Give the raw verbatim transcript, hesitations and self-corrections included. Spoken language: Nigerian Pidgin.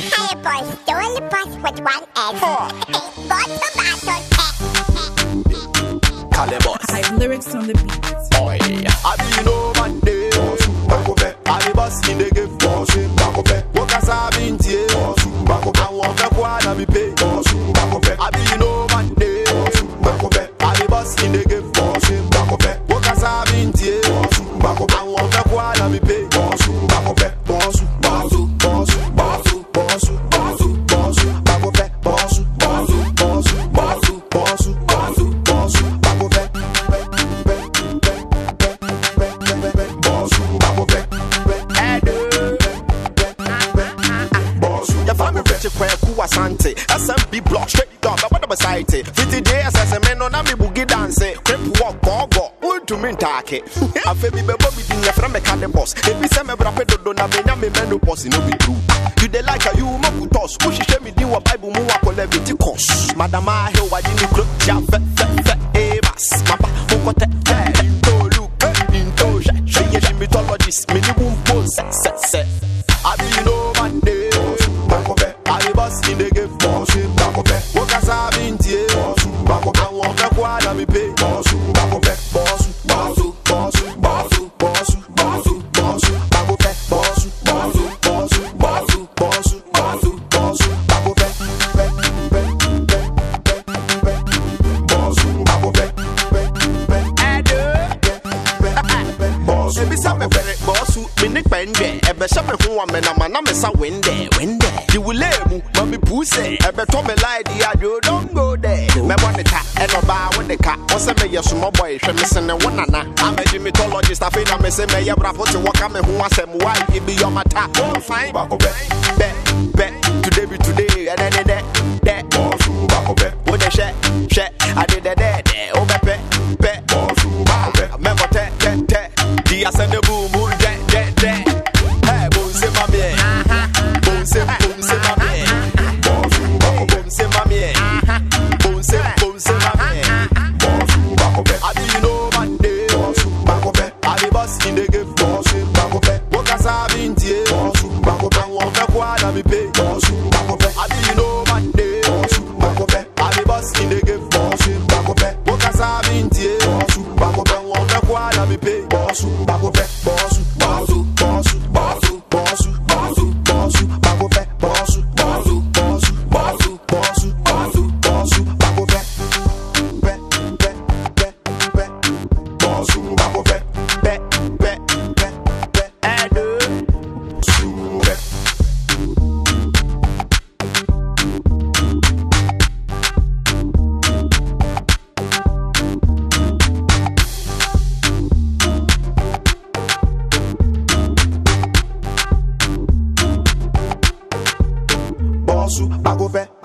KalyBos, the only boss with one S. Bossu, Baako, KalyBos. I have lyrics on the beat. Oi, I be no man day. Baako fe, KalyBos in the game. Bossu, Baako fe, Wokas have been tie. Bossu, Baako fe, I want me kwa na mi pay. Bossu, Baako fe, I be no man day. Bossu, Baako fe, KalyBos in the game. Bossu, Baako fe, Wokas have been tie. Bossu, Baako fe, I want me kwa na mi pay. Bossu, Baako fe, Bossu, Bossu, Bossu, Bossu, Bossu, Bossu, Bossu, Baako fe, Bossu, Bossu, Bossu, Bossu, Bossu, Bossu, Bossu, Baako fe. Asante, S M B block straight down, but what about sight? fifty days as a man on a boogie dance, crip walk, go, go, to me take. I feel me, but we didn't from a KalyBos. If we send a rapid, don't have any menopause in no true. You they like a you, Mokutos, push it, me do a Bible, move up on Leviticus. Madame, I hear what you need, club, jump, fat, fat, fat, Evas, Papa, who got that, into look, into shit, mythologist, minimum pose, set, set. I be no man day. KalyBos in the game. Bossu, Baako fe, Wokas have been tie. Bossu, Baako fe, I want me kwa na mi pay. Bossu, Baako fe, Bossu, Bossu, Bossu, Bossu, Bossu, Bossu, Bossu, Baako fe, Bossu, Bossu, Bossu, Bossu, Bossu, Bossu, Bossu, Baako fe, Bossu, Baako fe, Bossu. Ebi sa me fere Bossu, me ni pende. Ebe sa me hu ame na mana me sa wende, wende. You will let me, mommy pussy. Ebe to me lie the audio, don't go there. Me want the cat, and no bar with the cat. What's a me your small boy? She missing a one nana. I'm a gynecologist. I feel I'm missing me. You brought to walk on me who wants them. Why it be on my tap? Oh, fine. Baako fe, bet, bet. Today be today, and then that, that. Bossu, Baako fe. What the shit, shit. I did that, that. Oh, bet, bet. Bossu, Baako fe. Remember that, that, that. The ascend the boom, boom, that, that, that. Hey, boom, say my man. Boom, say, boom, say my man. Bossu, Baako fe. Boom, say my man. Boom, say, boom, say my man. Bossu, Baako fe. I be no man day. Bossu, Baako fe. KalyBos in the game. Bossu, Baako fe. Wokas have been tie. Bossu, Baako fe. I want me kwa na mi pay. Bossu, Baako fe. I be no man day. Bossu, Baako fe. KalyBos in the game. Bossu, Baako fe. Wokas have been tie. Bossu, Baako fe. I want me kwa na mi pay. Bossu, Baako fe. Bossu, Bossu, Bossu, Bossu, Bossu, Bossu, Bossu, Baako fe. Bossu, Bossu, Bossu, Bossu, Bossu, Bossu, Bossu, Baako fe. Be, be, be, be. Bossu, Baako fe. Be, be, be, be. Ado. Bossu, be. Bossu, Baako fe.